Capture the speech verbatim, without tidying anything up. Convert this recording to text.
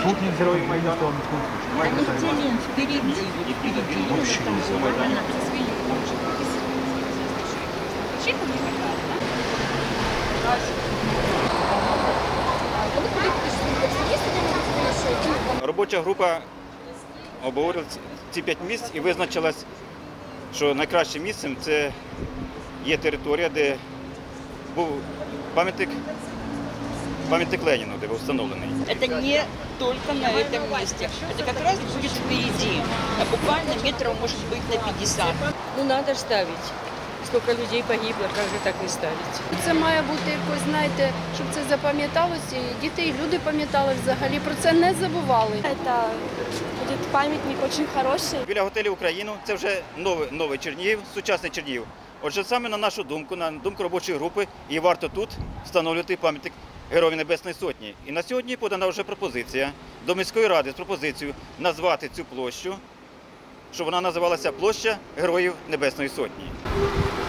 Сотни героев Майдана стало в Москву. Да нигде нет, впереди, впереди, именно там буквально. Робоча група обговорила ці п'ять місць і визначилась, що найкращим місцем це є територія, де був пам'ятник пам'ятник Леніну, де був встановлений. Это не только на этом месте. Это как раз будет впереди. А буквально метров, может быть, на пятьдесят. Ну, надо ж ставить. Сколько людей погибло, как же так не ставить? Це має бути якось, знаєте, щоб це запам'яталося, і діти, і люди пам'ятали взагалі, про це не забували. Це буде пам'ятник дуже хороший. Біля готелю «Україну» це вже новий, новий Чернігів, сучасний Чернігів. Отже, саме на нашу думку, на думку робочої групи, і варто тут встановлювати пам'ятник Героїв Небесної Сотні. І на сьогодні подана вже пропозиція до міської ради з пропозицією назвати цю площу, щоб вона називалася площа Героїв Небесної Сотні.